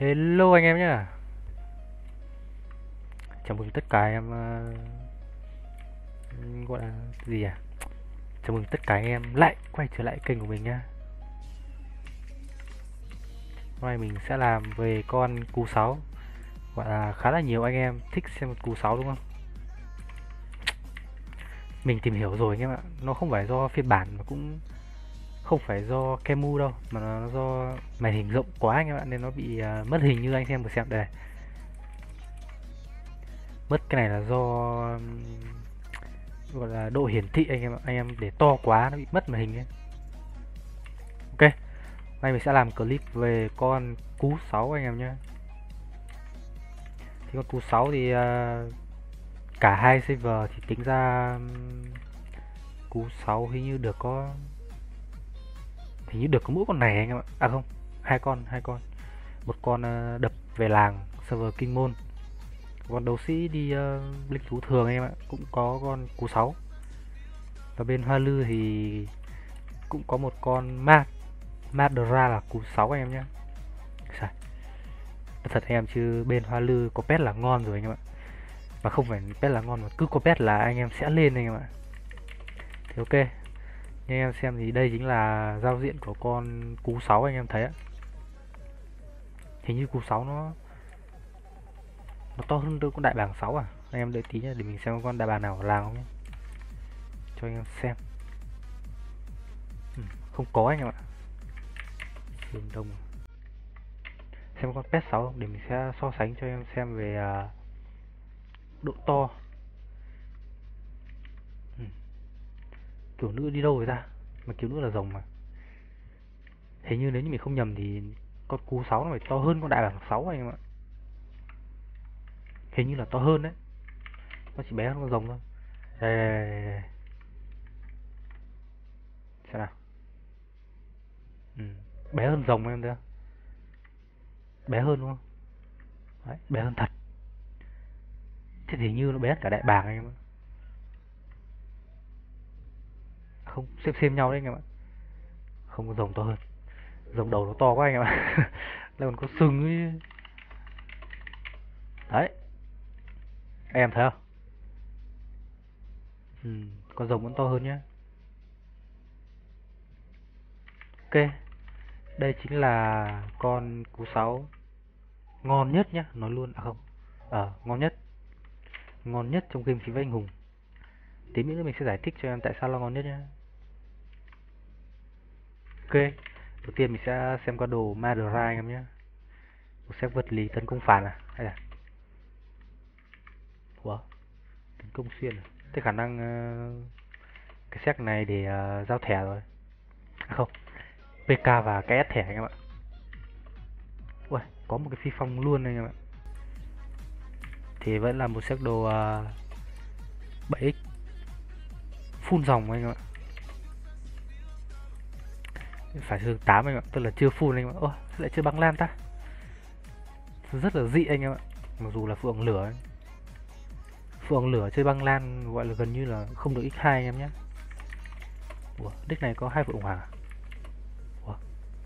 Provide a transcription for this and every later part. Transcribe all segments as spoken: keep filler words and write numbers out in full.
Hello anh em nhé. Chào mừng tất cả anh em uh, gọi là gì à? Chào mừng tất cả anh em lại quay trở lại kênh của mình nhá. Hôm nay mình sẽ làm về con cú sáu. Gọi là khá là nhiều anh em thích xem cú sáu đúng không? Mình tìm hiểu rồi anh em ạ. Nó không phải do phiên bản mà cũng không phải do Kemu đâu, mà nó do màn hình rộng quá anh em ạ, nên nó bị uh, mất hình như anh em vừa xem đây. Mất cái này là do um, gọi là độ hiển thị anh em ạ. Anh em để to quá nó bị mất màn hình ấy. Ok, nay mình sẽ làm clip về con cú sáu anh em nhé. Thì con cú sáu thì uh, cả hai server thì tính ra um, cú sáu hình như được có hình như được có mỗi con này anh em ạ. À không, hai con, hai con. Một con uh, đập về làng server Kinh Môn. Còn đấu sĩ đi uh, linh thú thường anh em ạ, cũng có con cú sáu. Và bên Hoa Lư thì cũng có một con ma Madra là cú sáu anh em nhé. Thật anh em, chứ bên Hoa Lư có pet là ngon rồi anh em ạ. Mà không phải pet là ngon mà cứ có pet là anh em sẽ lên anh em ạ. Thì ok, như anh em xem thì đây chính là giao diện của con cú sáu anh em thấy ạ. Hình như cú sáu nó nó to hơn đôi con đại bàng sáu à. Anh em đợi tí nhé, để mình xem con đại bàng nào ở làng không nhé, cho anh em xem. Ừ, không có anh em ạ. Phương Đông xem con pet sáu để mình sẽ so sánh cho em xem về uh, độ to. Ừ. Kiểu nữ đi đâu rồi ta, mà kiểu nữ là rồng mà. Hình như nếu như mình không nhầm thì con cú sáu nó phải to hơn con đại bàng sáu anh em ạ. Hình như là to hơn đấy, nó chỉ bé hơn con rồng thôi. Đây, đây, đây, đây. Xem nào. Ừ. Bé hơn rồng em thấy không? Bé hơn đúng không? Đấy, bé hơn thật. Thế thì như nó bé hơn cả đại bàng anh em ạ. Không, xem xem nhau đấy anh em ạ. Không có rồng to hơn. Rồng đầu nó to quá anh em ạ. Đây còn có sừng ấy. Đấy, em thấy không? Ừ, con rồng vẫn to hơn nhá. Ok, đây chính là con cú sáu ngon nhất nhá, nói luôn. À không, ờ à, ngon nhất, ngon nhất trong game khí với anh hùng. Tí nữa mình sẽ giải thích cho em tại sao là ngon nhất nhá. Ok, đầu tiên mình sẽ xem qua đồ Madara anh em nhé. Một set vật lý tấn công phản à, hay là ủa, tấn công xuyên à? Thế khả năng uh, cái set này để uh, giao thẻ rồi. À không, pê ca và cái ép thẻ anh em ạ. Ui, có một cái phi phong luôn anh em ạ. Thì vẫn là một set đồ uh, bảy ích full dòng anh em ạ. Phải thường tám anh em ạ, tức là chưa full anh em ạ. Ôi, lại chưa băng lan ta. Rất là dị anh em ạ. Mặc dù là phượng lửa ấy. Phượng lửa chơi băng lan gọi là gần như là không được ích hai anh em nhé. Ủa, deck này có hai phượng hoàng à? Ủa?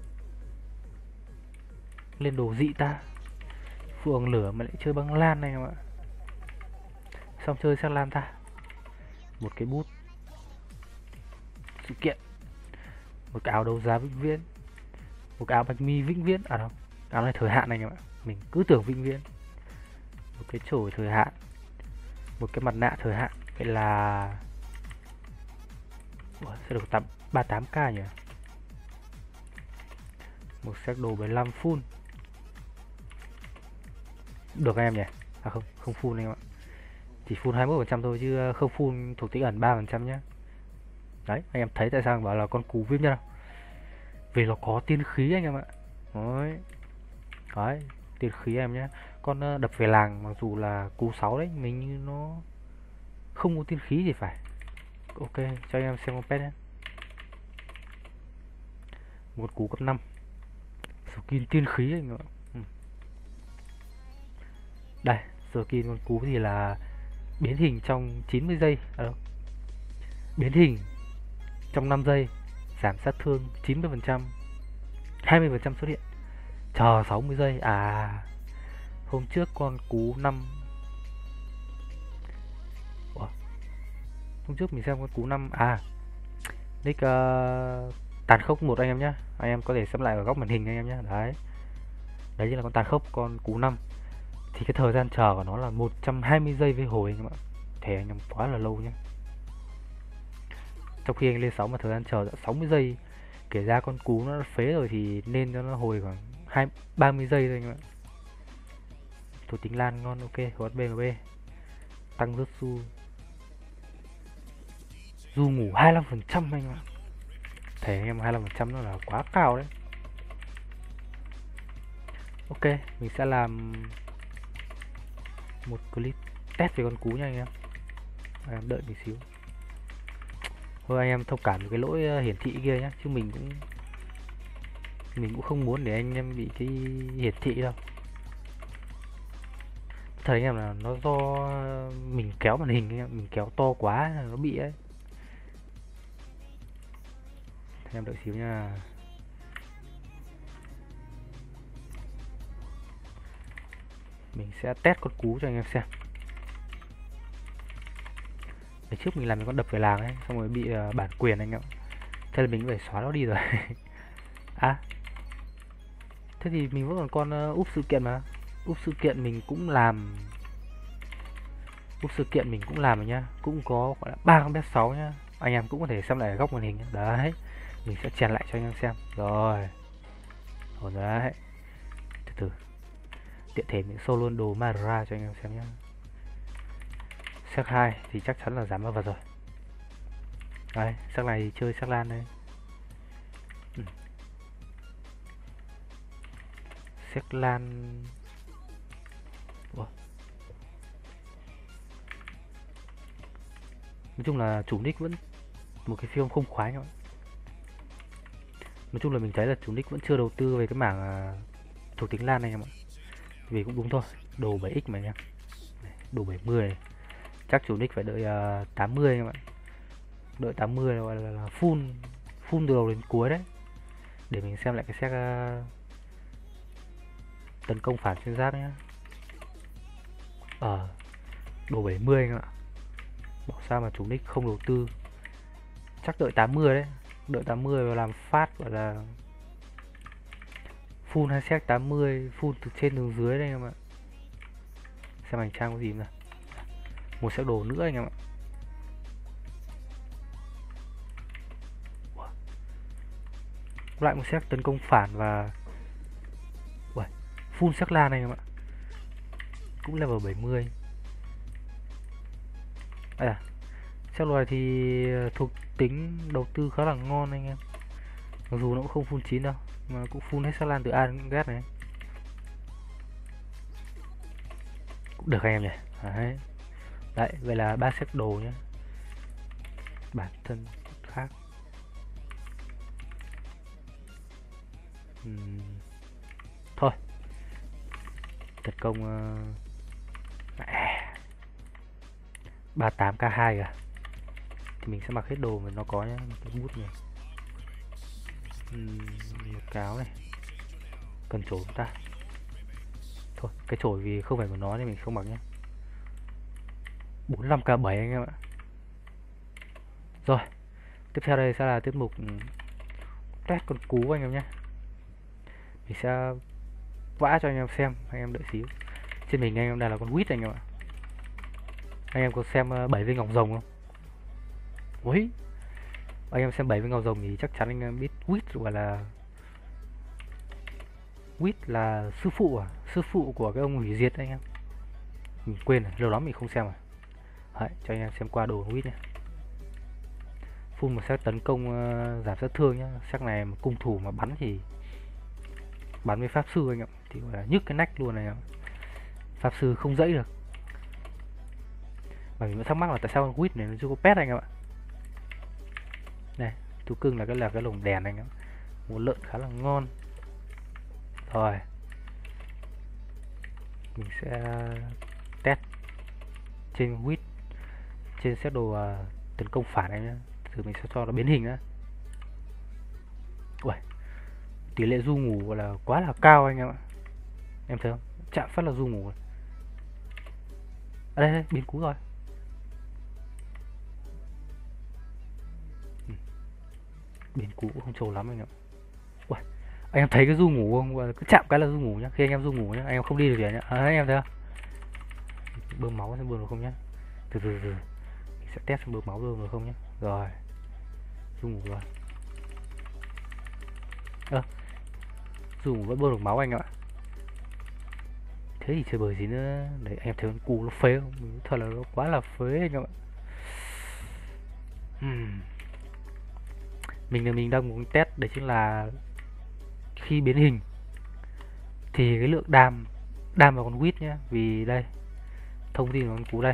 Lên đồ dị ta. Phượng lửa mà lại chơi băng lan này em ạ. Xong chơi sang lan ta. Một cái bút sự kiện, một cái áo đấu giá vĩnh viễn, một cái áo bạch mi vĩnh viễn. À đâu, áo này thời hạn này em ạ, mình cứ tưởng vĩnh viễn. Một cái chổi thời hạn, một cái mặt nạ thời hạn. Vậy là ủa, sẽ được ba mươi tám k nhỉ. Một set đồ bảy mươi lăm full được anh em nhỉ. À không, không full anh em ạ, chỉ full hai mươi mốt phần trăm thôi chứ không full thuộc tính ẩn ba phần trăm nhé. Đấy, anh em thấy tại sao bảo là con cú viêm nhất không? Vì nó có tiên khí anh em ạ. Đấy, đấy tiên khí em nhé. Con đập về làng mặc dù là cú sáu đấy, mình như nó không có tiên khí gì phải. Ok, cho anh em xem con pet nhé. Một cú cấp năm, skin tiên khí anh em ạ. Ừ. Đây, skin con cú thì là biến hình trong chín mươi giây. À đâu, biến hình trong năm giây, giảm sát thương chín mươi phần trăm, hai mươi phần trăm xuất hiện chờ sáu mươi giây à? Hôm trước con cú năm. Ủa? Hôm trước mình xem con cú năm à? Nick uh, tàn khốc một anh em nhé, anh em có thể xem lại ở góc màn hình anh em nhé. Đấy, đấy chính là con tàn khốc, con cú năm. Thì cái thời gian chờ của nó là một trăm hai mươi giây với hồi anh em ạ. Thề anh em quá là lâu nhé. Trong khi anh lên sáu mà thời gian chờ đã sáu mươi giây, kể ra con cú nó phế rồi thì nên cho nó hồi khoảng hai ba mươi giây thôi anh em ạ. Thủ tính lan ngon, ok, hốt bê em bê. Tăng rất su. Du ngủ hai mươi lăm phần trăm anh em ạ. Thế anh em hai mươi lăm phần trăm nó là quá cao đấy. Ok, mình sẽ làm một clip test về con cú nha anh em. Anh em đợi một xíu. Thôi anh em thông cảm với cái lỗi hiển thị kia nhé, chứ mình cũng mình cũng không muốn để anh em bị cái hiển thị đâu. Thật anh em là nó do mình kéo màn hình, anh em mình kéo to quá nó bị ấy. Anh em đợi xíu nha. Mình sẽ test con cú cho anh em xem. Để trước mình làm cái con đập về làng ấy, xong rồi bị uh, bản quyền anh em. Thế là mình phải xóa nó đi rồi. À, thế thì mình vẫn còn con uh, úp sự kiện mà. Úp sự kiện mình cũng làm. Úp sự kiện mình cũng làm rồi nhá. Cũng có gọi là ba con bet sáu nhá. Anh em cũng có thể xem lại ở góc màn hình nhá. Đấy, mình sẽ chèn lại cho anh em xem. Rồi. Rồi đấy. Từ từ. Tiện thể mình show luôn đồ Madara cho anh em xem nhá. Sắc hai thì chắc chắn là giảm vào vật rồi. Đây, sắc này thì chơi sắc lan đây. Ừ. Sắc lan. Ủa? Nói chung là chủ nick vẫn một cái phim không khoái các bạn. Nói chung là mình thấy là chủ nick vẫn chưa đầu tư về cái mảng uh, thuộc tính lan này em ạ. Vì cũng đúng thôi, đồ bảy x mà nha. Đồ bảy mươi này. Chắc chủ nick phải đợi uh, tám mươi anh em ạ. Đợi tám mươi là, là, là full full từ đầu đến cuối đấy. Để mình xem lại cái set uh, tấn công phản xuyên giáp nhá. Ờ, đồ bảy mươi anh ạ. Bảo sao mà chủ nick không đầu tư. Chắc đợi tám mươi đấy. Đợi tám mươi và làm phát gọi là full hai set tám mươi, full từ trên xuống dưới đây anh em ạ. Xem hành trang có gì nào. Một set đồ nữa anh em ạ. Lại một set tấn công phản và Uầy, full sắc lan này em ạ. Cũng level bảy mươi. À, set loài thì thuộc tính đầu tư khá là ngon anh em. Mặc dù nó cũng không full chín đâu, mà cũng full hết sắc lan từ A đến Z này. Cũng được anh em nhỉ. Đấy. Đấy, vậy là ba set đồ nhé. Bản thân khác. Uhm. Thôi. Tấn công uh... ba mươi tám k hai à. Thì mình sẽ mặc hết đồ mà nó có nhá, cái bút này. Uhm, một cáo này. Cần chổi không ta? Thôi, cái chổi vì không phải của nó nên mình không mặc nhé. bốn mươi lăm k bảy anh em ạ. Rồi, tiếp theo đây sẽ là tiết mục test con cú anh em nhé. Mình sẽ vã cho anh em xem, anh em đợi xíu. Trên mình anh em đây là con quýt anh em ạ. Anh em có xem bảy viên ngọc rồng không? Ui, anh em xem bảy viên ngọc rồng thì chắc chắn anh em biết quýt gọi là quýt là sư phụ à, sư phụ của cái ông hủy diệt anh em. Mình quên rồi, lâu lắm mình không xem rồi. Đấy, cho anh em xem qua đồ quýt nhé. Full một set tấn công uh, giảm sát thương nhá. Sắc này mà cung thủ mà bắn thì bắn với pháp sư anh ạ, thì gọi là nhức cái nách luôn này ạ. Pháp sư không dẫy được. Mà mình vẫn thắc mắc là tại sao con quýt này nó chưa có pet anh em ạ. Này, thú cưng là cái là cái lồng đèn anh ạ. Một lợn khá là ngon. Rồi, mình sẽ test trên quýt, trên set đồ uh, tấn công phản anh nhá. Thử mình sẽ cho nó biến hình á. Ui, tỷ lệ du ngủ gọi là quá là cao anh em ạ. Em thấy không, chạm phát là du ngủ. À đây, đây biến cú rồi. Ừ, biến cú cũng không trâu lắm anh em. Uầy, anh em thấy cái du ngủ không, cứ chạm cái là du ngủ nhá. Khi anh em du ngủ nhá, anh em không đi được gì nhá. À, anh em thấy không, bơm máu xem bơm được không nhá. Từ từ từ mình sẽ test xem bơm máu bơm được không nhá. Rồi, du ngủ rồi. Ơ, à, du ngủ vẫn bơm được máu anh em ạ. Thế thì chơi bời gì nữa. Đấy, anh em thấy con cù nó phế không? Thật là nó quá là phế anh em ạ. Hmm. Mình là mình đang muốn test đấy chính là khi biến hình thì cái lượng đam đam vào con quýt nhá. Vì đây, thông tin của con cú đây.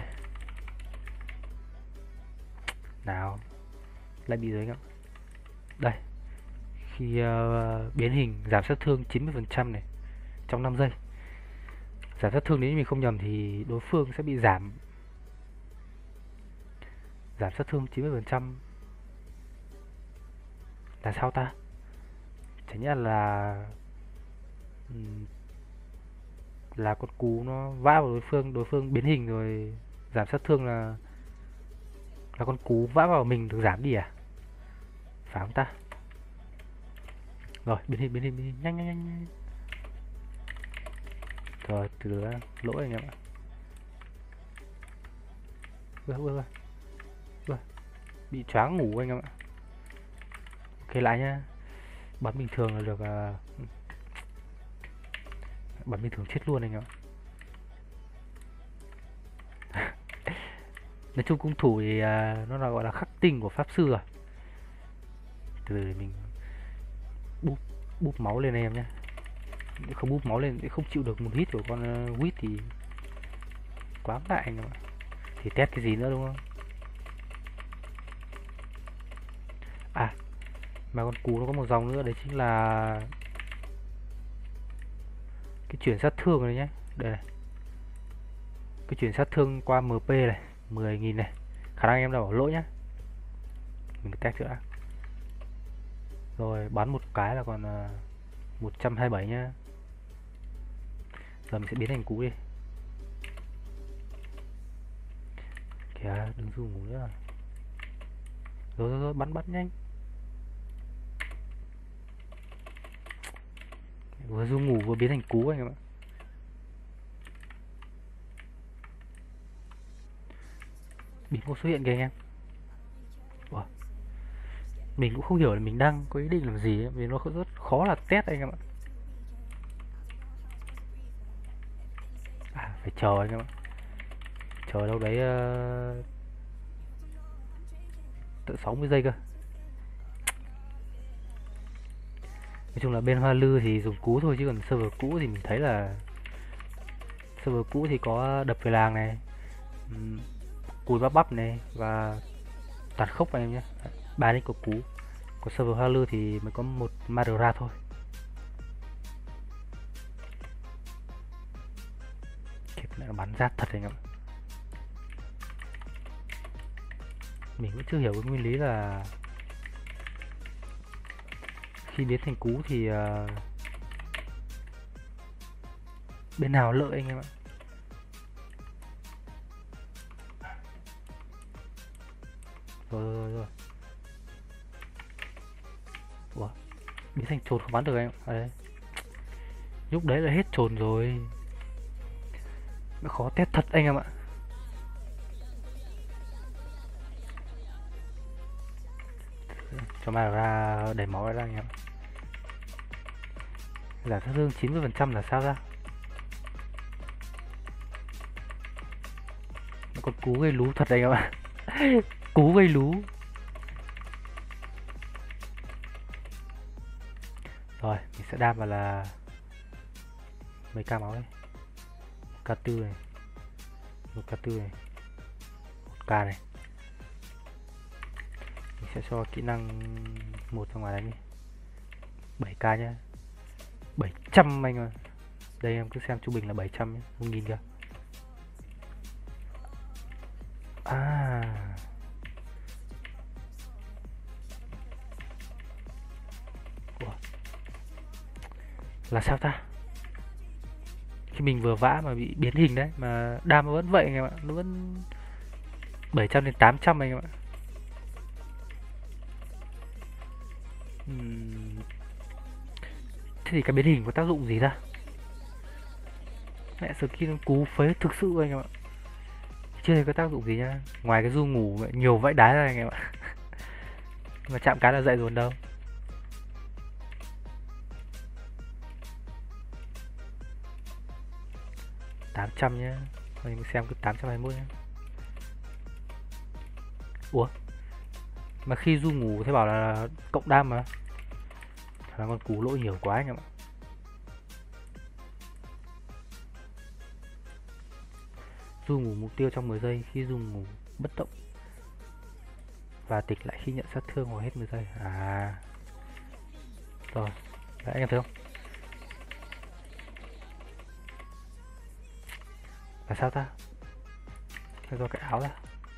Nào, lại bị dưới anh em. Đây, khi uh, biến hình giảm sát thương chín mươi phần trăm này trong năm giây. Giảm sát thương nếu như mình không nhầm thì đối phương sẽ bị giảm giảm sát thương chín mươi phần trăm là sao ta? Chẳng nhẽ là là con cú nó vã vào đối phương, đối phương biến hình rồi giảm sát thương là là con cú vã vào mình được giảm đi à? Phải không ta? Rồi, biến hình biến hình biến hình nhanh nhanh nhanh. Rồi, từ từ đã, lỗi anh em ạ. Ui, ui, ui. Ui, bị choáng ngủ anh em ạ. Ok lại nhá. Bắn bình thường là được uh... bắn bình thường chết luôn anh em ạ. Nói chung cung thủ thì uh, nó là gọi là khắc tinh của pháp sư rồi. Từ từ mình búp búp máu lên anh em nhé. Không búp máu lên không chịu được một hit của con uh, quýt thì quá ngại anh em ạ. Thì test cái gì nữa đúng không? À, mà con cú nó có một dòng nữa, đấy chính là cái chuyển sát thương này nhé. Đây này, cái chuyển sát thương qua em pê này, mười nghìn này. Khả năng em đã bỏ lỗi nhá. Mình test nữa. Rồi bắn một cái là còn uh, một trăm hai mươi bảy nhá. Giờ mình sẽ biến thành cú đi. Kìa, đừng du ngủ nữa. Rồi rồi rồi, bắn bắn nhanh. Vừa du ngủ vừa biến thành cú anh em ạ. Biến cố xuất hiện kìa anh em. Wow. Mình cũng không hiểu là mình đang có ý định làm gì ấy, vì nó rất khó là test anh em ạ. À, phải chờ anh em ạ. Chờ đâu đấy uh, tận sáu mươi giây cơ. Nói chung là bên Hoa Lư thì dùng cú thôi, chứ còn server cũ thì mình thấy là server cũ thì có đập về làng này, cùi bắp bắp này và toàn khốc anh em nhé. Ba nick của cú. Của server Hoa Lư thì mới có một Madara thôi. Kiếp này nó bắn rát thật anh em. Mình cũng chưa hiểu cái nguyên lý là khi biến thành cú thì uh, bên nào lợi anh em ạ. Rồi rồi rồi. Ủa, biến thành trồn không bắn được anh em. À đây. Lúc đấy là hết trồn rồi. Nó khó test thật anh em ạ. Cho mà ra đẩy máu ra anh em. Giảm sát thương chín mươi phần trăm là sao ra? Con cú gây lú thật anh em ạ. Cú gây lú. Rồi, mình sẽ đam vào là mấy ca máu đây. K tư này. Một K tư này. Một K này. Mình sẽ cho kỹ năng một ra ngoài đánh đi. bảy K nhá. bảy trăm anh ơi. Đây em cứ xem trung bình là bảy trăm nhé. một nghìn kìa. À. Ủa. Là sao ta? Khi mình vừa vã mà bị biến hình đấy, mà đam nó vẫn vậy anh em ạ, nó vẫn bảy trăm đến tám trăm anh em ạ. Ừm, Thế thì cái biến hình có tác dụng gì ta? Mẹ skill nó cú phế thực sự anh em ạ. Chưa thấy có tác dụng gì nhá. Ngoài cái du ngủ nhiều vãi đái ra anh em ạ. Mà chạm cái là dậy rồi đâu. tám trăm nhá. Thôi mình xem cứ tám trăm hai mươi mốt nhá. Ủa? Mà khi du ngủ thế bảo là cộng đam mà. Là con cú lỗi nhiều quá anh em ạ. Du ngủ mục tiêu trong mười giây, khi du ngủ bất động và tỉnh lại khi nhận sát thương hoặc hết mười giây. À. Rồi. Đấy, anh em thấy không? Là sao ta? Hay do cái áo ra?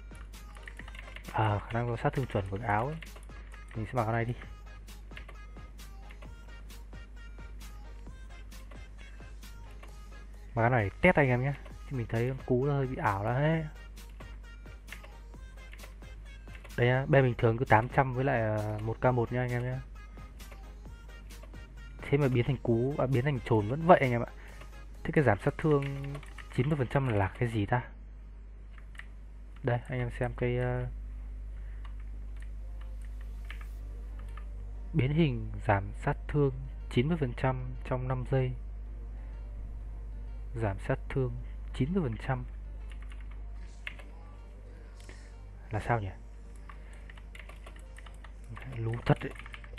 À, khả năng do sát thương chuẩn của cái áo ấy. Mình sẽ mặc cái này đi. Mà cái này test anh em nhé. Chứ mình thấy con cú nó hơi bị ảo đó hết. Đây nhá, bên bình thường cứ tám trăm với lại một k một nha anh em nhé. Thế mà biến thành cú, à, biến thành trồn vẫn vậy anh em ạ. Thế cái giảm sát thương chín mươi phần trăm là cái gì ta? Đây, anh em xem cái uh, biến hình giảm sát thương chín mươi phần trăm trong năm giây. Giảm sát thương chín mươi phần trăm là sao nhỉ? Lú thật đấy.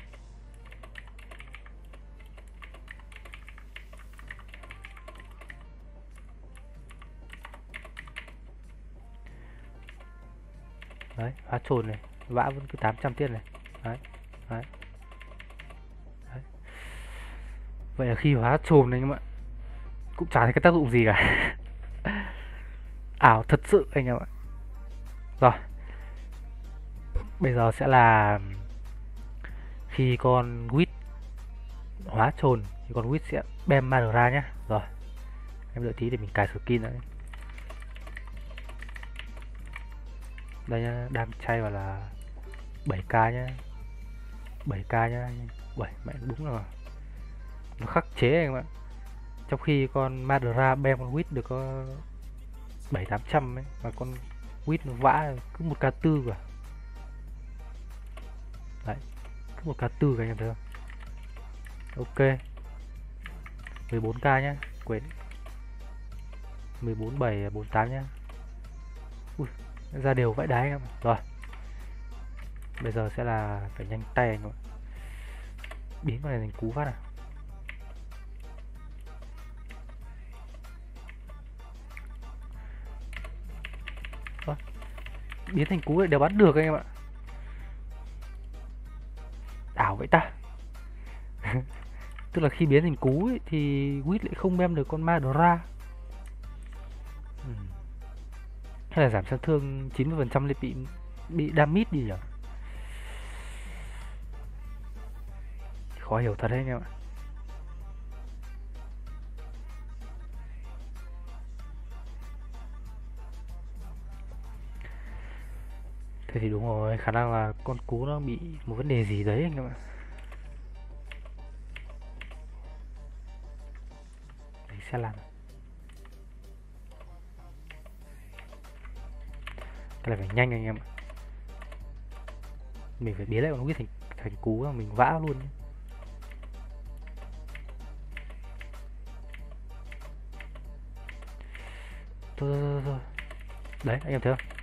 Đấy, hóa trồn này, vã vẫn cứ tám trăm tiết này. Đấy, đấy. Đấy. Vậy là khi hóa trồn này anh em ạ, cũng chả thấy cái tác dụng gì cả. Ảo thật sự anh em ạ. Rồi, bây giờ sẽ là khi con quýt hóa trồn thì con quýt sẽ bem ma ra nhá. Rồi, em đợi tí để mình cài skin nữa. Đây nhá, đam chay vào là bảy k nhá. bảy k nhá. bảy mẹ đúng rồi. Nó khắc chế anh em ạ. Trong khi con Madara bem con quýt được có bảy tám trăm ấy, mà con quýt nó vã cứ một k tư cả. Đấy, cứ một k tư cả anh em thấy không? Ok. mười bốn k nhá, quên. mười bốn bảy bốn tám nhá. Ui, ra đều vãi đái anh em. Rồi. Bây giờ sẽ là phải nhanh tay anh em ạ. Biến con này thành cú phát nào. Đó. Biến thành cú lại đều bắn được anh em ạ. Ảo vậy ta. Tức là khi biến thành cú ấy, thì Quýt lại không bem được con Madara. Ừ. Hay là giảm sát thương chín mươi phần trăm lại bị bị damage đi nhỉ? Khó hiểu thật đấy anh em ạ. Thế thì đúng rồi, khả năng là con cú nó bị một vấn đề gì đấy anh em ạ. Đấy sẽ làm. Cái này phải nhanh anh em ạ. Mình phải biến lại con Quýt thành thành cú là mình vã luôn. Thôi, thôi, thôi. Đấy anh em thấy không?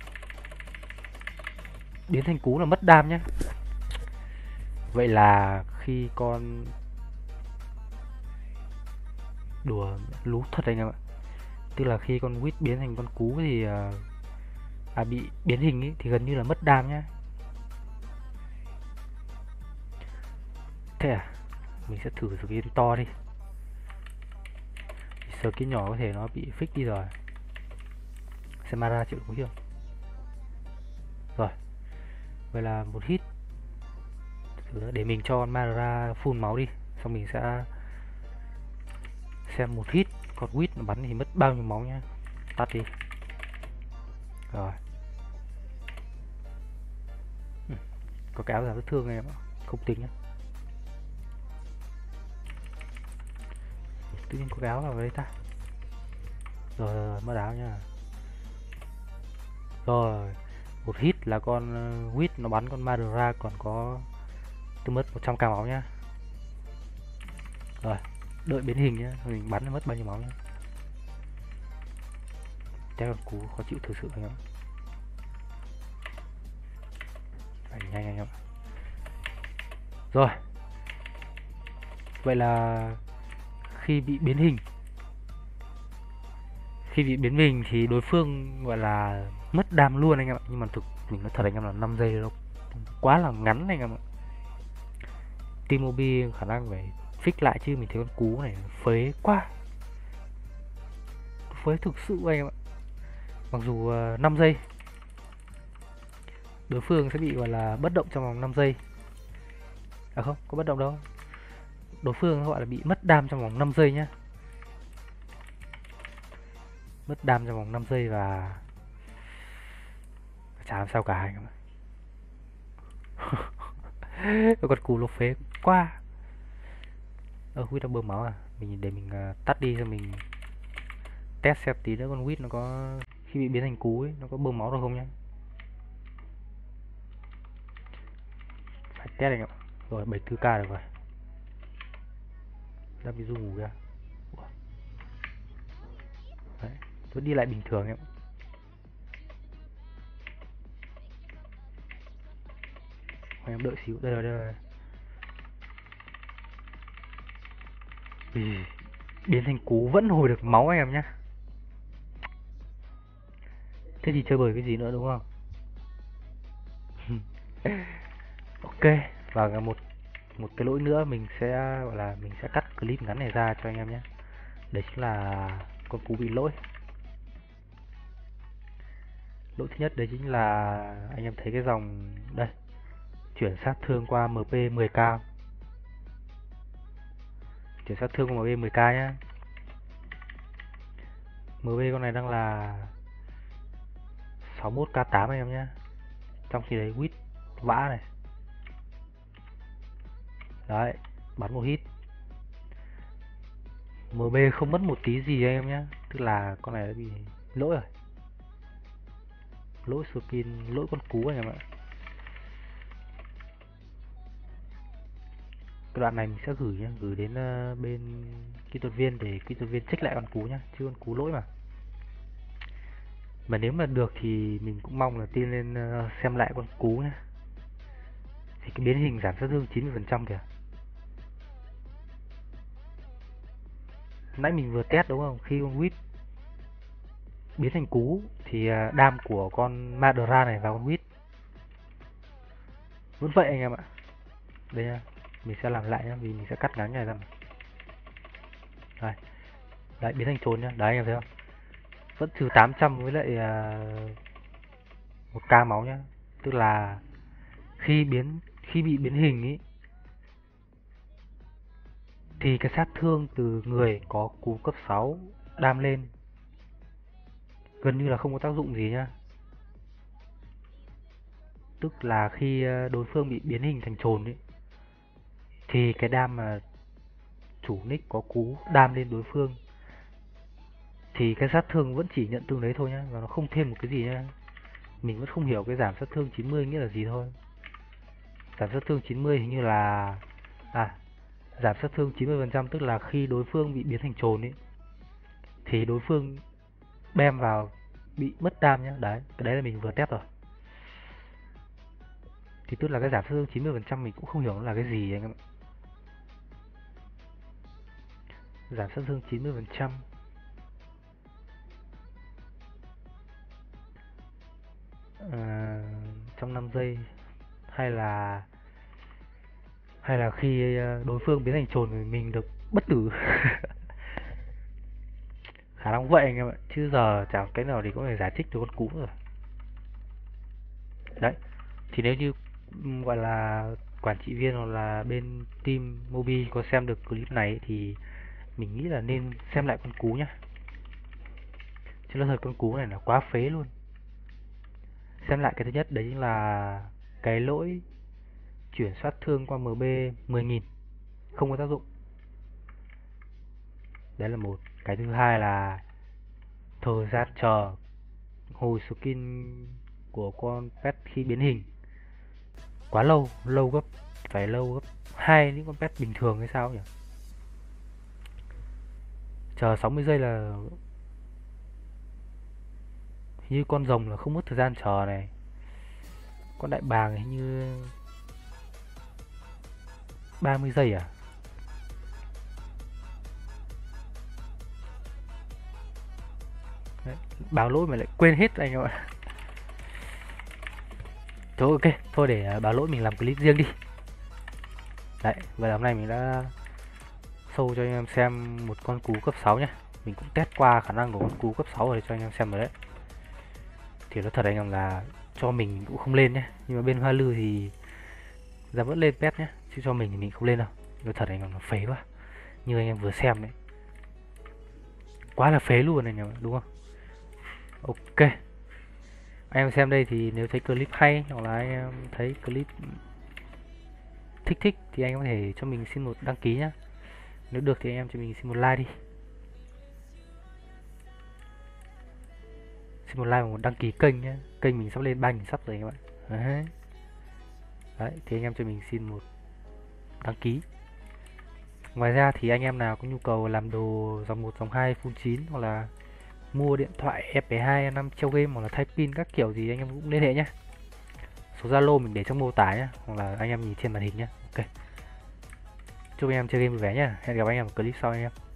Biến thành cú là mất đam nhé. Vậy là khi con đùa lú thật anh em ạ. Tức là khi con Quýt biến thành con cú thì à bị biến hình ấy, thì gần như là mất đam nhá. Thế à? Mình sẽ thử skin to đi. Skin nhỏ có thể nó bị fix đi rồi. Semara chịu đúng chưa? Rồi. Vậy là một hit để mình cho Madara full máu đi. Xong mình sẽ xem một hit con quýt nó bắn thì mất bao nhiêu máu nhá. Tắt đi. Rồi. Ừ, có cái áo giảm vết thương này em ạ, không tính nhá. Tự nhiên có cái áo vào đây ta. Rồi, rồi, rồi mất áo nha. Rồi, một hit là con quýt nó bắn con Madara, còn có tôi mất một trăm k máu nhá. Rồi, đợi biến hình nhá, mình bắn mất bao nhiêu máu nhá. Chắc con cú khó chịu thực sự anh em. Phải nhanh anh em. Rồi. Vậy là khi bị biến hình khi bị biến hình thì đối phương gọi là mất đam luôn anh em ạ, nhưng mà thực mình nói thật anh em là năm giây nó quá là ngắn anh em ạ. T-Mobile khả năng phải fix lại chứ mình thấy con cú này phế quá, phế thực sự anh em ạ. Mặc dù uh, năm giây đối phương sẽ bị gọi là bất động trong vòng năm giây, à không có bất động đâu, đối phương gọi là bị mất đam trong vòng năm giây nhá, mất đam trong vòng năm giây và chả làm sao cả anh em ạ. Con cú nó phế quá. Ơ quýt đang bơm máu à, mình để mình uh, tắt đi cho mình test xem tí nữa con quýt nó có khi bị biến thành cú ấy nó có bơm máu được không nhá. Phải test anh ạ. Rồi bảy mươi tư k được rồi. Đang bị du ngủ kìa. Đấy, vẫn đi lại bình thường em. Em đợi xíu, đây rồi đây rồi. Vì biến thành cú vẫn hồi được máu anh em nhá. Thế thì chơi bời cái gì nữa đúng không? Ok, và một một cái lỗi nữa mình sẽ gọi là mình sẽ cắt clip ngắn này ra cho anh em nhé. Đấy chính là con cú bị lỗi. Lỗi thứ nhất đấy chính là anh em thấy cái dòng đây chuyển sát thương qua em pê mười k, chuyển sát thương qua em pê mười k nhá. em pê con này đang là sáu mươi mốt k tám anh em nhé, trong khi đấy quýt vã này đấy bắn một hit em pê không mất một tí gì anh em nhé, tức là con này đã bị lỗi rồi, lỗi skin, lỗi con cú anh em ạ. Cái đoạn này mình sẽ gửi nhé, gửi đến uh, bên kỹ thuật viên để kỹ thuật viên check lại con cú nhá, chứ con cú lỗi mà. Mà nếu mà được thì mình cũng mong là tin lên uh, xem lại con cú nhé. Thì cái biến hình giảm sát thương chín mươi phần trăm kìa. Nãy mình vừa test đúng không? Khi con quýt biến thành cú thì uh, đam của con Madara này vào con quýt vẫn vậy anh em ạ. Đây nha, mình sẽ làm lại nhá, vì mình sẽ cắt ngắn này ra. Đây. Đấy biến thành trồn nhá, đấy anh em thấy không? Vẫn trừ tám trăm với lại uh, một k máu nhá. Tức là khi biến khi bị biến hình ý thì cái sát thương từ người có cú cấp sáu đam lên gần như là không có tác dụng gì nhá. Tức là khi đối phương bị biến hình thành trồn ấy thì cái đam mà chủ nick có cú đam lên đối phương thì cái sát thương vẫn chỉ nhận tương đấy thôi nhá, và nó không thêm một cái gì nhá. Mình vẫn không hiểu cái giảm sát thương chín mươi nghĩa là gì thôi. Giảm sát thương chín mươi hình như là à giảm sát thương chín mươi phần trăm tức là khi đối phương bị biến thành trồn ấy thì đối phương bem vào bị mất đam nhá. Đấy, cái đấy là mình vừa test rồi. Thì tức là cái giảm sát thương chín mươi phần trăm mình cũng không hiểu nó là cái gì anh em ạ. Giảm sát thương chín mươi phần trăm à, trong năm giây hay là hay là khi đối phương biến thành trồn thì mình được bất tử. Khả năng vậy anh em ạ, chứ giờ chẳng cái nào thì có thể giải thích được con cú rồi. Đấy, thì nếu như gọi là quản trị viên hoặc là bên team Mobi có xem được clip này thì mình nghĩ là nên xem lại con cú nhá. Chứ nói thật con cú này là quá phế luôn. Xem lại cái thứ nhất đấy là cái lỗi chuyển soát thương qua em bê mười nghìn không có tác dụng. Đấy là một. Cái thứ hai là thời gian chờ hồi skin của con pet khi biến hình quá lâu, lâu gấp phải lâu gấp hai những con pet bình thường hay sao nhỉ? Chờ sáu mươi giây là như con rồng là không mất thời gian chờ này. Con đại bàng hình như ba mươi giây à? Đấy, báo lỗi mà lại quên hết anh ạ. Thôi ok, thôi để báo lỗi mình làm clip riêng đi. Đấy, và hôm nay mình đã show cho anh em xem một con cú cấp sáu nhé. Mình cũng test qua khả năng của con cú cấp sáu rồi cho anh em xem rồi đấy. Thì nó thật anh em là cho mình cũng không lên nhé. Nhưng mà bên Hoa Lư thì ra vẫn lên pet nhé. Chứ cho mình thì mình không lên đâu. Nó thật anh em nó phế quá. Như anh em vừa xem đấy. Quá là phế luôn anh em đúng không? Ok. Anh em xem đây thì nếu thấy clip hay hoặc là anh em thấy clip thích thích thì anh có thể cho mình xin một đăng ký nhé. Nếu được thì anh em cho mình xin một like đi. Xin một like và một đăng ký kênh nhé. Kênh mình sắp lên ba nghìn sub rồi các bạn. Đấy. Đấy, thì anh em cho mình xin một đăng ký. Ngoài ra thì anh em nào có nhu cầu làm đồ dòng một, dòng hai, full chín hoặc là mua điện thoại e pê hai, e năm treo game hoặc là thay pin các kiểu gì anh em cũng liên hệ nhé. Số Zalo mình để trong mô tả nhé, hoặc là anh em nhìn trên màn hình nhé. Ok. Chúc anh em chơi game vui vẻ nhé. Hẹn gặp anh em ở clip sau anh em.